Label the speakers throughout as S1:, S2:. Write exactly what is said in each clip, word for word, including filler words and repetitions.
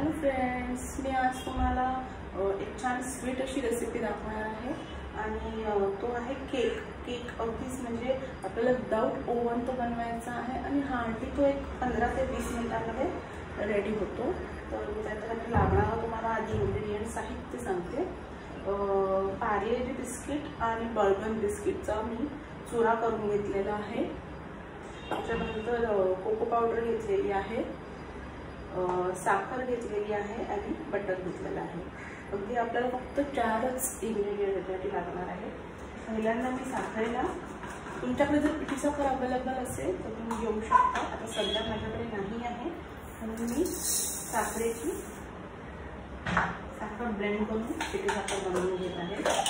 S1: Hello friends, मी आज तुम्हाला एक छान स्वीट अशी रेसिपी दाखवणार आहे आणि तो आहे केक. केक अगदीच म्हणजे आपल्याला विदाउट ओव्हन तो बनवायचा आहे आणि हार्डली तो एक पंधरा ते वीस मिनिटांमध्ये रेडी होतो. तर त्याच्यासाठी लागणारा तुम्हाला आधी इन्ग्रेडियंट्स साहित्य सांगते. पार्लेजी बिस्किट आणि बर्बन बिस्किटचा मी चुरा करून घेतलेला आहे. त्याच्यानंतर कोको पावडर घेतलेली आहे, साखर घेतलेली आहे आणि बटर घेतलेलं आहे. अगदी आपल्याला फक्त चारच इन्ग्रेडियंट याच्यासाठी लागणार आहे. पहिल्यांदा मी साखरेला, तुमच्याकडे जर पिठी साखर अवेलेबल असेल तर तुम्ही घेऊ शकता. आता सध्या माझ्याकडे नाही आहे म्हणून मी साखरेची साखर ब्लेंड करून पिठी साखर बनवून घेत आहे.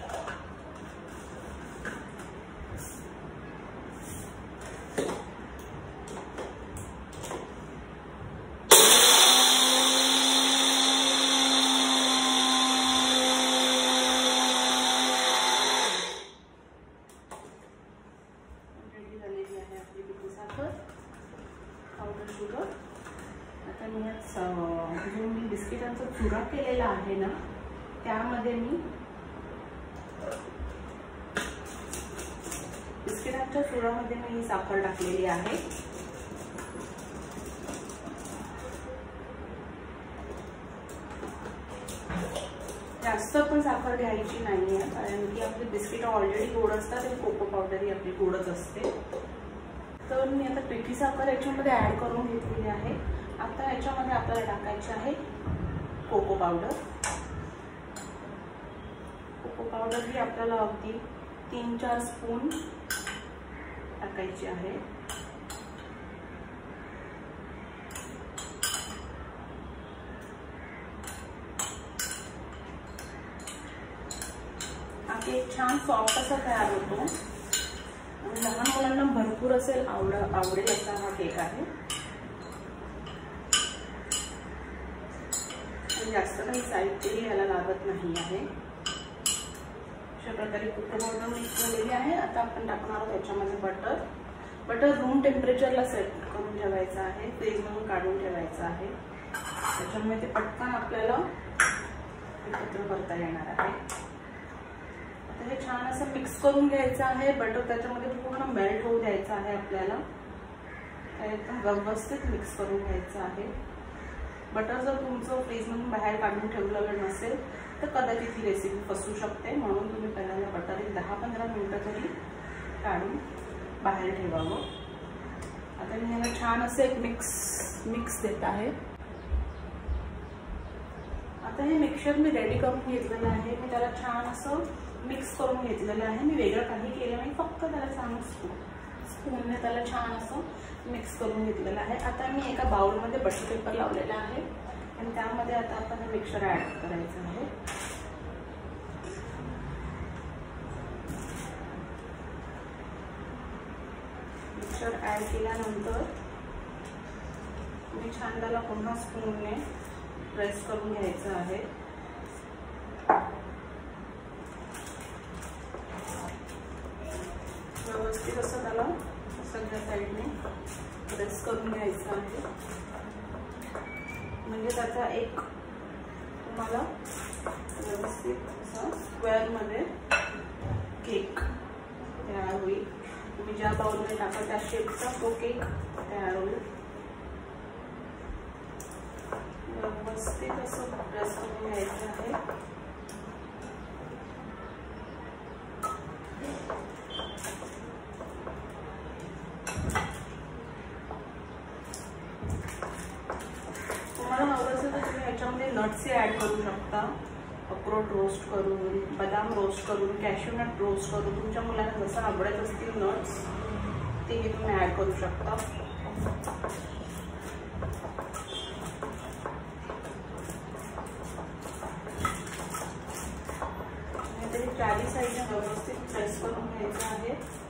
S1: Powder sugar. आता मी जो मी बिस्किटांचा चुरा केलेला आहे ना, त्यामध्ये मी बिस्किटांच्या चुरामध्ये मी ही साखर टाकलेली आहे. जास्त पण साखर घ्यायची नाही आहे कारण की आपली बिस्किट ऑलरेडी गोड असतात आणि कोको पावडर ही आपली गोडच असते. तर मी आता पिठी साखर याच्यामध्ये ॲड करून घेतलेली आहे. आता याच्यामध्ये आपल्याला टाकायची आहे कोको पावडर. कोको पावडर ही आपल्याला अगदी तीन चार स्पून टाकायची आहे. आता एक छान सॉफ्ट असा तयार होतो. लहान मुलांना भरपूर असेल आवड आवडेल असा हा केक आहे. जास्त काही साहित्यही याला लागत नाही आहे. अशा प्रकारे कोको पावडर मिक्स झालेली आहे. आता आपण टाकणार आहोत याच्यामध्ये बटर. बटर रूम टेम्परेचरला सेट करून ठेवायचं आहे, फ्रीजमधून काढून ठेवायचं आहे. त्याच्यामुळे ते पटकन आपल्याला एकत्र करता येणार आहे. हे छान असं मिक्स करून घ्यायचं आहे. बटर त्याच्यामध्ये पूर्ण मेल्ट होऊ द्यायचं आहे आपल्याला. एकदम व्यवस्थित मिक्स करून घ्यायचं आहे. बटर जर तुमचं फ्रीजमधून बाहेर काढून ठेवलं नसेल तर कदाचित ही रेसिपी फसू शकते, म्हणून तुम्ही पहिल्यांदा बटर एक दहा पंधरा मिनिटं तरी काढून बाहेर ठेवावं. आता मी ह्याला छान असं एक मिक्स मिक्स देत आहे. आता हे मिक्सचर मी रेडी करून घेतलेलं आहे. मी त्याला छान असं मिक्स करून घेतलेलं आहे. मी वेगळं काही केलं नाही, फक्त त्याला छान स्पून स्पूनने त्याला छान असं मिक्स करून घेतलेलं आहे. आता मी एका बाउलमध्ये बटर पेपर लावलेला आहे आणि त्यामध्ये आता आपण हे मिक्सचर ॲड करायचं आहे. मिक्सचर ॲड केल्यानंतर मी छान त्याला पुन्हा स्पूनने प्रेस करून घ्यायचं आहे. व्यवस्थित असं त्याला सगळ्या साईडने प्रेस करून घ्यायचं आहे. म्हणजे त्याचा एक तुम्हाला व्यवस्थित असा स्क्वेअरमध्ये केक तयार होईल. तुम्ही ज्या बाउलमध्ये टाका त्या शेपचा तो केक तयार होईल. व्यवस्थित असं प्रेस करून घ्यायचं आहे. तुम्हाला हवं असेल तर तुम्ही याच्यामध्ये नट्सही ॲड करू शकता. अक्रोड रोस्ट करून, बदाम रोस्ट करून, कॅश्यू नट रोस्ट करून, तुमच्या मुलांना जसं आवडत असतील नट्स तेही तुम्ही ॲड करू शकता. तरी चारी साईडने व्यवस्थित प्रेस करून घ्यायचं आहे.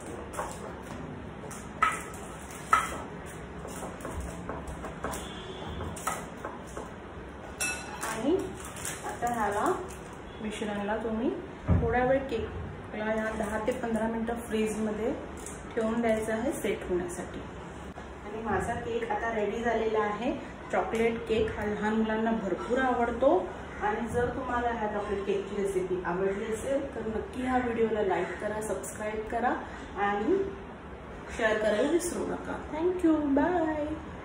S1: आणि आता ह्याला मिश्रणाला तुम्ही थोड्या वेळ केकला या दहा ते पंधरा मिनटं फ्रीजमध्ये ठेवून द्यायचं आहे सेट होण्यासाठी. आणि माझा केक आता रेडी झालेला आहे. चॉकलेट केक हा लहान मुलांना भरपूर आवडतो आणि जर तुम्हाला ह्या चॉकलेट केकची रेसिपी आवडली असेल तर नक्की ह्या व्हिडिओला लाईक करा, सबस्क्राईब करा आणि शेअर करायला विसरू नका. Thank you, bye.